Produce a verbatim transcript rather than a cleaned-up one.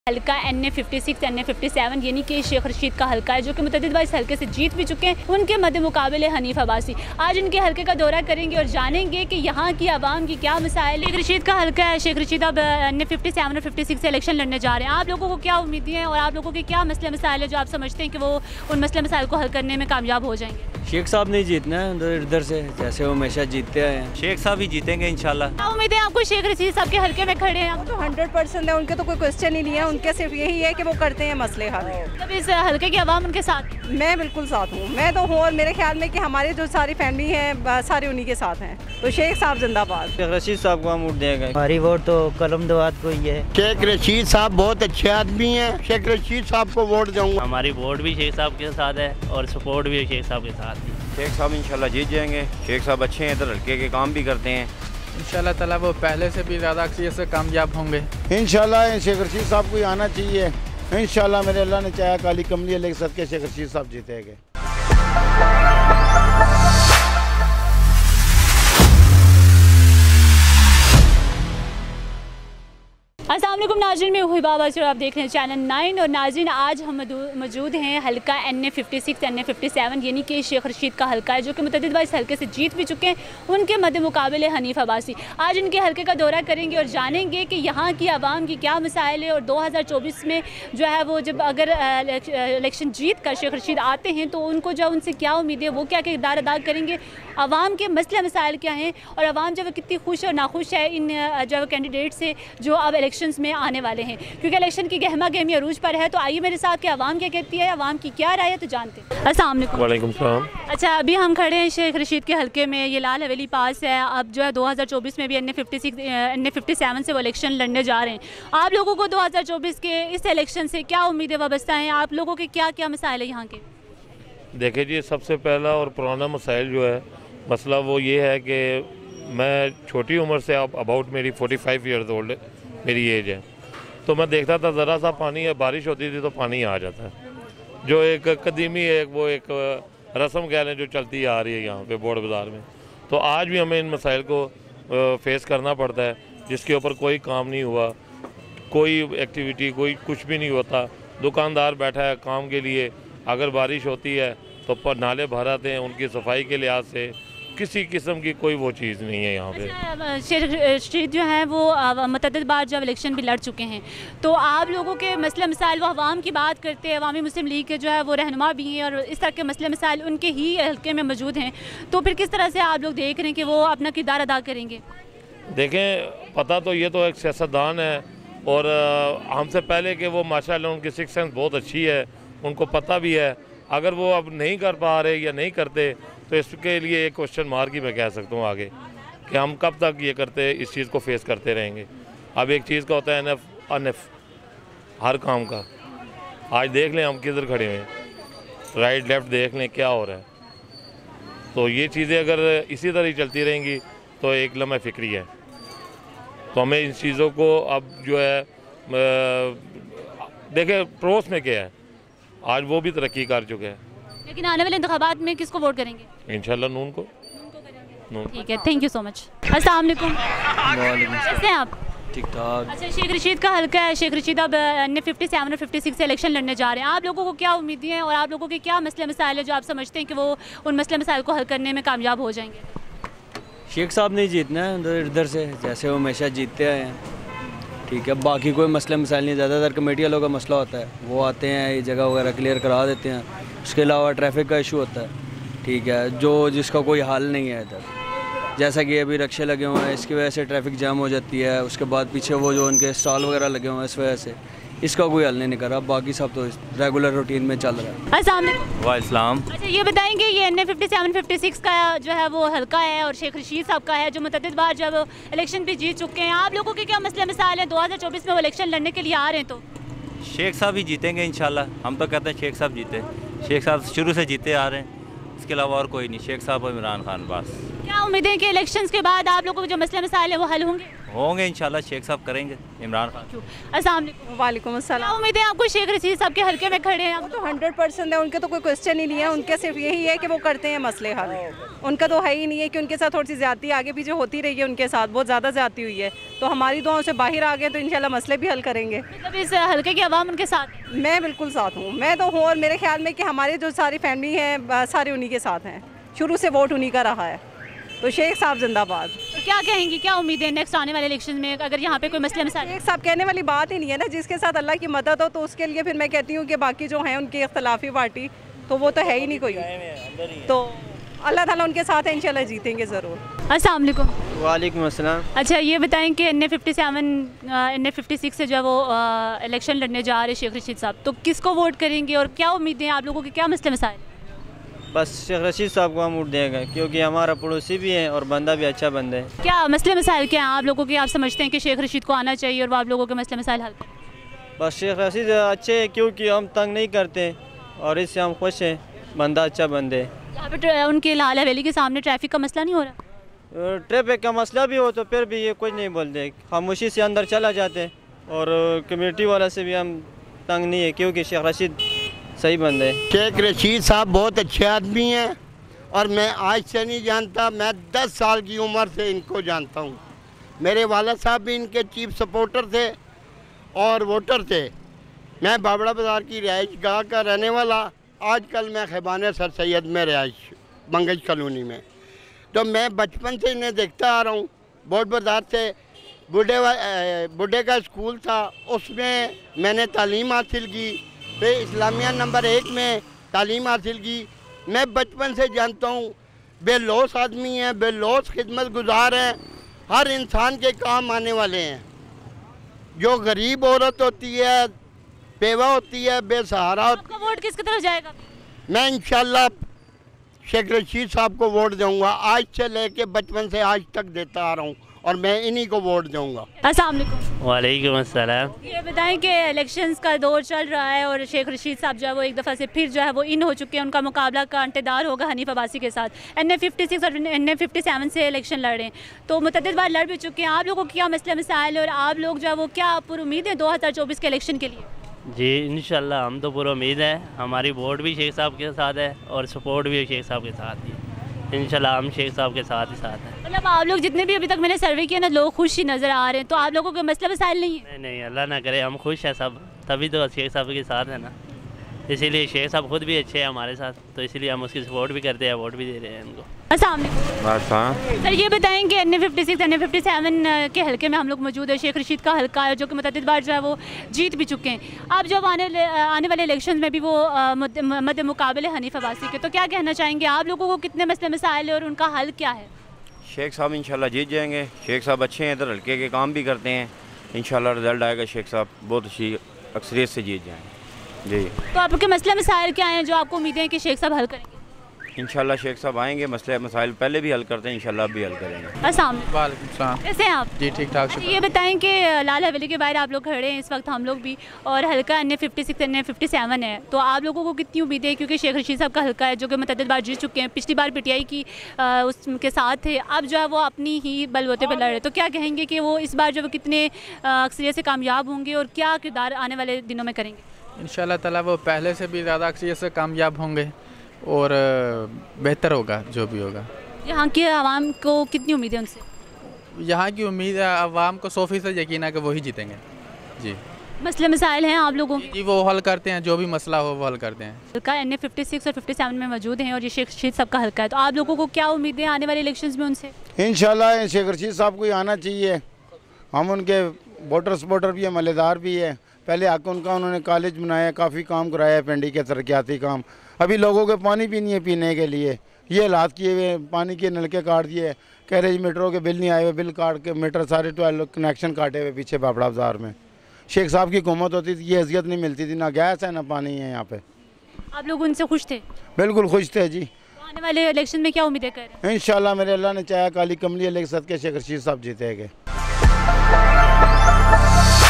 हल्का N A fifty six N A fifty seven यानी कि शेख रशीद का हल्का है जो कि मुतअद्दिद बार इस हल्के से जीत भी चुके हैं। उनके मद्दे मुकाबले हनीफ अब्बासी आज इनके हल्के का दौरा करेंगे और जानेंगे कि यहाँ की आवाम की क्या मसाइल। शेख रशीद का हल्का है। शेख रशीद अब एन ए फिफ्टी सेवन और फिफ्टी सिक्स से इलेक्शन लड़ने जा रहे हैं। आप लोगों को क्या उम्मीदें हैं और आप लोगों के क्या मसले मसाइल है जो आप समझते हैं कि वो उन मसले मसाइल को हल करने में कामयाब हो जाएंगे? शेख साहब नहीं जीतना है इधर इधर से, जैसे वो हमेशा जीतते आए हैं। शेख साहब ही जीतेंगे इंशाल्लाह। क्या उम्मीद है आपको? शेख रशीद साहब के हल्के में खड़े हैं तो हंड्रेड परसेंट है, उनके तो कोई क्वेश्चन ही नहीं है। उनके सिर्फ यही है कि वो करते हैं मसले हल। तब इस हल्के की आवाम उनके साथ? मैं बिल्कुल साथ हूँ, मैं तो हूँ और मेरे ख्याल में कि हमारे जो सारी फैमिली है सारे उन्हीं के साथ हैं। तो शेख साहब जिंदाबाद। शेख रशीद साहब को हम वोट देंगे। हमारी वोट तो कलम दवात को ही है। शेख रशीद साहब बहुत अच्छे आदमी हैं, शेख रशीद साहब को वोट दूंगा। हमारी वोट भी शेख साहब के साथ है और सपोर्ट भी शेख साहब के साथ है। शेख साहब इंशाल्लाह जीत जाएंगे। शेख साहब अच्छे हैं, इधर लड़के के काम भी करते हैं। इंशाल्लाह ताला वो पहले से भी ज़्यादा अक्सरियत से कामयाब होंगे। इंशाल्लाह शेख रशीद साहब को ही आना चाहिए। इंशाल्लाह मेरे अल्लाह ने चाहा काली कमली लेके सदके शेख रशीद साहब जीतेंगे। अस्सलाम वालेकुम नाज़रीन, मैं हुई बाबा और आप देख रहे हैं चैनल नाइन। और नाज़रीन आज हम मौजूद हैं हल्का N A fifty six N A fifty seven यानी कि शेख रशीद का हल्का है जो कि मुतअद्दिद बार इस हल्के से जीत भी चुके हैं। उनके मद्दे मुकाबले हनीफ अब्बासी आज इनके हल्के का दौरा करेंगे और जानेंगे कि यहाँ की आवाम की क्या मसाइल है और दो हज़ार चौबीस में जो है वो जब अगर इलेक्शन जीत कर शेख रशीद आते हैं तो उनको जो उनसे क्या उम्मीद है, वो क्या किरदार अदा करेंगे, आवाम के मसले मसाइल क्या हैं और आवाम जो कितनी खुश और नाखुश है इन जो कैंडिडेट से जो अब इलेक्शन में आने वाले हैं, क्योंकि इलेक्शन की गहमा गहमी अरूज पर है। तो आइए मेरे साथ कि आवाम क्या कहती है, आवाम की क्या राय है, तो जानते हैं। अस्सलाम वालेकुम। अच्छा, अभी हम खड़े हैं शेख रशीद के हल्के में, ये लाल हवेली पास है। अब जो है दो हज़ार चौबीस में भी N A fifty six N A fifty seven से वो इलेक्शन लड़ने जा रहे हैं। आप लोगों को दो हज़ार चौबीस के इस इलेक्शन से क्या उम्मीदें वाबस्ता हैं? आप लोगों के क्या क्या मसाइल है यहाँ के? देखिए जी, सबसे पहला और पुराना मसाइल जो है मसला वो ये है कि मैं छोटी उम्र से अब अबाउट मेरी फोर्टी फाइव ईयर्स ओल्ड मेरी एज है, तो मैं देखता था ज़रा सा पानी है, बारिश होती थी तो पानी आ जाता है। जो एक कदीमी एक वो एक रस्म कह लें जो चलती आ रही है यहाँ पे बोर्ड बाज़ार में, तो आज भी हमें इन मसाइल को फेस करना पड़ता है, जिसके ऊपर कोई काम नहीं हुआ, कोई एक्टिविटी, कोई कुछ भी नहीं होता। दुकानदार बैठा है काम के लिए, अगर बारिश होती है तो पर नाले भर आते हैं, उनकी सफाई के लिहाज से किसी किस्म की कोई वो चीज़ नहीं है यहाँ पे। शेख रशीद जो है वो मुतअद्दिद बार जब इलेक्शन भी लड़ चुके हैं, तो आप लोगों के मसले मसाइल, वो अवाम की बात करते हैं, अवामी मुस्लिम लीग के जो है वो रहनुमा भी हैं और इस तरह के मसले मसाइल उनके ही हल्के में मौजूद हैं, तो फिर किस तरह से आप लोग देख रहे हैं कि वो अपना किरदार अदा करेंगे? देखें, पता तो ये तो एक सियासतदान है और हमसे पहले कि वो माशाल्लाह उनकी सिक्स सेंस बहुत अच्छी है, उनको पता भी है। अगर वो अब नहीं कर पा रहे या नहीं करते तो इसके लिए एक क्वेश्चन मार्क ही मैं कह सकता हूँ आगे कि हम कब तक ये करते इस चीज़ को फेस करते रहेंगे। अब एक चीज़ का होता है एनएफ अनएफ हर काम का। आज देख लें हम किधर खड़े हुए हैं, राइट लेफ़्ट देख लें क्या हो रहा है। तो ये चीज़ें अगर इसी तरह ही चलती रहेंगी तो एक लम्हा फिक्री है। तो हमें इन चीज़ों को अब जो है देखें पड़ोस में क्या है, आज वो भी तरक्की कर चुके हैं। लेकिन आने वाले इंतखाबात में किसको वोट करेंगे? इंशाल्लाह नून को। नून। ठीक है, थैंक यू सो मच। अस्सलाम वालेकुम। कैसे हैं आप? ठीक ठाक। अच्छा, शेख रशीद का हल्का है। शेख रशीद अब एन ए फिफ्टी सेवन और फिफ्टी सिक्स से इलेक्शन लड़ने जा रहे हैं। आप लोगों को क्या उम्मीदें हैं और आप लोगों के क्या मसले मसाइल है जो आप समझते हैं कि वो उन मसले मसाइल को हल करने में कामयाब हो जाएंगे? शेख साहब नहीं जीतना है इधर इधर से, जैसे वो हमेशा जीतते आए हैं। ठीक है, बाकी कोई मसले मसाइल नहीं। ज़्यादातर कमेटी वालों का मसला होता है, वो आते हैं ये जगह वगैरह क्लियर करा देते हैं। उसके अलावा ट्रैफिक का इशू होता है, ठीक है, जो जिसका कोई हल नहीं है इधर। जैसा कि अभी रक्शे लगे हुए हैं, इसकी वजह से ट्रैफिक जाम हो जाती है। उसके बाद पीछे वो जो उनके स्टॉल वगैरह लगे हुए हैं, इस वजह से इसका कोई हल नहीं निकला। बाकी सब तो रेगुलर रूटीन में चल रहा है। अस्सलाम वालेकुम। अच्छा, ये बताएंगे ये N A fifty seven fifty six का जो है वो हल्का है और शेख रशीद साहब का है जो मुतअद्दिद बार जब इलेक्शन भी जीत चुके हैं। आप लोगों के क्या मसले मसाइल हैं? दो हज़ार चौबीस में वो इलेक्शन लड़ने के लिए आ रहे हैं, तो शेख साहब ही जीतेंगे इंशाल्लाह। हम तो कहते हैं शेख साहब जीते। शेख साहब शुरू से जीते आ रहे हैं, इसके अलावा और कोई नहीं। शेख साहब और इमरान खान बस। क्या उम्मीद है कि इलेक्शंस के बाद आप लोगों के जो मसले मसाइल है वो हल होंगे? होंगे इंशाल्लाह, शेख साहब करेंगे, इमरान खान। अस्सलाम वालेकुम। वालेकुम क्या अस्सलाम। उम्मीद है आपको शेख रशीद साहब के हल्के में खड़े हैं वो आप? तो हंड्रेड परसेंट है, उनके तो कोई क्वेश्चन ही नहीं है, उनके सिर्फ यही है कि वो करते हैं मसले हल। उनका तो है ही नहीं है कि उनके साथ थोड़ी सी ज्यादती आगे पीछे होती रही है, उनके साथ बहुत ज़्यादा ज्यादती हुई है, तो हमारी दुआओं से बाहर आ गए तो इंशाल्लाह मसले भी हल करेंगे। मतलब इस हल्के की आवाम उनके साथ है? मैं बिल्कुल साथ हूँ, मैं तो हूँ, और मेरे ख्याल में कि हमारे जो सारी फैमिली है सारे उन्हीं के साथ हैं, शुरू से वोट उन्हीं का रहा है, तो शेख साहब जिंदाबाद। तो क्या कहेंगी, क्या उम्मीद है नेक्स्ट आने वाले इलेक्शन में अगर यहाँ पे कोई मसले मसाइल? शेख साहब कहने वाली बात ही नहीं है ना, जिसके साथ अल्लाह की मदद हो तो उसके लिए फिर मैं कहती हूँ कि बाकी जो हैं उनकी इख्तलाफी पार्टी तो वो तो है ही नहीं कोई, तो अल्लाह ताला उनके साथ है, इंशाल्लाह जीतेंगे ज़रूर। अस्सलाम वालेकुम। वालेकुम अस्सलाम। अच्छा ये बताएं कि N A fifty seven N A fifty six से जो है वो इलेक्शन लड़ने जा रहे शेख रशीद साहब, तो किसको वोट करेंगे और क्या उम्मीदें हैं आप लोगों के, क्या मसले मसाइल? बस शेख रशीद साहब को हम वोट देंगे क्योंकि हमारा पड़ोसी भी है और बंदा भी अच्छा बंदा है। क्या मसले मसाइल क्या हैं आप लोगों के, आप समझते हैं कि शेख रशीद को आना चाहिए और वो आप लोगों के मसले मसाइल हल करें? बस शेख रशीद अच्छे हैं क्योंकि हम तंग नहीं करते और इससे हम खुश हैं, बंदा अच्छा बंदे। यहाँ पे ट्र- उनके लाल हवेली के सामने ट्रैफिक का मसला नहीं हो रहा? ट्रैफिक का मसला भी हो तो फिर भी ये कुछ नहीं बोलते, खामोशी से अंदर चला जाते और कमेटी वाला से भी हम तंग नहीं है क्योंकि शेख रशीद सही बंदे है। शेख रशीद साहब बहुत अच्छे आदमी हैं और मैं आज से नहीं जानता, मैं दस साल की उम्र से इनको जानता हूँ। मेरे वाला साहब भी इनके चीफ सपोर्टर थे और वोटर थे। मैं बाबड़ा बाज़ार की रिहाइश गाह का रहने वाला, आजकल मैं खैबान सर सैयद में रिहाइश मंगज कॉलोनी में, तो मैं बचपन से इन्हें देखता आ रहा हूँ। बोर्ड बाज़ार से बूढ़े बूढ़े का स्कूल था, उसमें मैंने तालीम हासिल की, फिर इस्लामिया नंबर एक में तालीम हासिल की। मैं बचपन से जानता हूँ, बेलौस आदमी हैं, बेलौस खिदमत गुजार हैं, हर इंसान के काम आने वाले हैं। जो गरीब औरत होती है, बेवा होती है, बेसहारा होती आपका वोट किसकी तरफ जाएगा? मैं इंशाल्लाह शेख रशीद साहब को वोट दूंगा, आज से लेके बचपन से आज तक देता आ रहा हूँ और मैं इन्हीं को वोट दूंगा। अस्सलाम वालेकुम। वालेकुम अस्सलाम। ये बताएं कि इलेक्शंस का दौर चल रहा है और शेख रशीद साहब जो है वो एक दफ़ा से फिर जो है वो इन हो चुके हैं, उनका मुकाबला कांटेदार होगा हनीफ अब्बासी के साथ। एन ए फिफ्टी सिक्स और एन ए फिफ्टी सेवन से इलेक्शन लड़ रहे हैं, तो मुतअद्दिद बार लड़ भी चुके हैं। आप लोगों को क्या मसले मसाइल और आप लोग जो है वो क्या पूरी उम्मीद है दो हज़ार चौबीस के इलेक्शन के लिए? जी इंशाल्लाह हम तो पूरा उम्मीद है, हमारी वोट भी शेख साहब के साथ है और सपोर्ट भी शेख साहब के साथ ही, इंशाल्लाह हम शेख साहब के साथ ही साथ हैं। मतलब आप लोग जितने भी अभी तक मैंने सर्वे किया ना, लोग खुश ही नज़र आ रहे हैं, तो आप लोगों के मसले मसाइल नहीं है? नहीं नहीं अल्लाह ना करे, हम खुश हैं सब, तभी तो शेख साहब के साथ है ना, इसीलिए शेख साहब खुद भी अच्छे हैं हमारे साथ, तो इसीलिए हम उसकी सपोर्ट भी करते हैं, वोट भी दे रहे हैं उनको। अस्सलाम वालेकुम। अच्छा सर ये बताएं कि N A fifty six N A fifty seven के हल्के में हम लोग मौजूद है, शेख रशीद का हल्का है जो कि मुतअद्दिद बार जो है वो जीत भी चुके हैं। अब जब आने आने वाले इलेक्शन में भी वो मद मुकाबले हनीफ अब्बासी के, तो क्या कहना चाहेंगे आप लोगों को, कितने मसले मसाइल है और उनका हल क्या है? शेख साहब इंशाल्लाह जीत जाएंगे, शेख साहब अच्छे हैं, इधर हल्के के काम भी करते हैं, इंशाल्लाह रिजल्ट आएगा, शेख साहब बहुत अच्छी अक्सरियत से जीत जाएंगे जी। तो आपके मसले मसाइल क्या हैं जो आपको उम्मीदें हैं कि शेख साहब हल करेंगे? इंशाल्लाह शेख साहब आएंगे, मसले मसाइल पहले भी हल करते हैं, इंशाल्लाह अब भी हल करेंगे। अस्सलाम वालेकुम। वालेकुम सलाम। कैसे हैं आप? जी ठीक ठाक। अच्छा, ये बताएं कि लाल हवेली के बाहर आप लोग खड़े हैं इस वक्त, हम लोग भी, और हल्का N A fifty six N A fifty seven है, तो आप लोगों को कितनी उम्मीदें हैं? क्योंकि शेख रशीद साहब का हल्का है जो कि मुतअद्दिद बार जीत चुके हैं, पिछली बार पी टी आई की आ, उसके साथ थे, अब जो है वो अपनी ही बलबूते पर लड़ रहे, तो क्या कहेंगे कि वो इस बार जो वो कितने अक्सरियत से कामयाब होंगे और क्या किरदार आने वाले दिनों में करेंगे? इंशाल्लाह ताला वो पहले से भी ज़्यादा अक्सरियत से कामयाब होंगे और बेहतर होगा जो भी होगा। यहाँ की आवाम को कितनी उम्मीद है उनसे? यहाँ की उम्मीद है आवाम को सौ फीसद यकीन है कि वही जीतेंगे जी। मसले मसाइल हैं आप लोगों के? जी वो हल करते हैं, जो भी मसला हो वो हल करते हैं। हल्का एन ए फिफ्टी सिक्स और फिफ्टी सेवन में मौजूद हैं और ये शेख रशीद साहब का हल्का है, तो आप लोगों को क्या उम्मीदें हैं आने वाले इलेक्शंस में उनसे? इंशाल्लाह शेख रशीद साहब को ही आना चाहिए, हम उनके वोटर सपोर्टर भी हैं, मलेदार भी है। पहले आके उनका उन्होंने कॉलेज बनाया, काफ़ी काम कराया, पिंडी के तरक्याती काम। अभी लोगों के पानी भी नहीं है पीने के लिए, ये हालात किए हुए, पानी के नलके काट दिए, कह रहे मीटरों के बिल नहीं आए हुए, बिल काट के मीटर सारे ट्वेल्व कनेक्शन काटे हुए पीछे बाबड़ा बाज़ार में। शेख साहब की हुकूमत होती थी, ये हैसियत नहीं मिलती थी, ना गैस है ना पानी है यहाँ पे। आप लोग उनसे खुश थे? बिल्कुल खुश थे जी। तो आने वाले इलेक्शन में क्या उम्मीदें कर रहे हैं? इंशाल्लाह मेरे अल्लाह ने चाहा काली कमली लेके सद के शेख रशीद साहब जीतेंगे।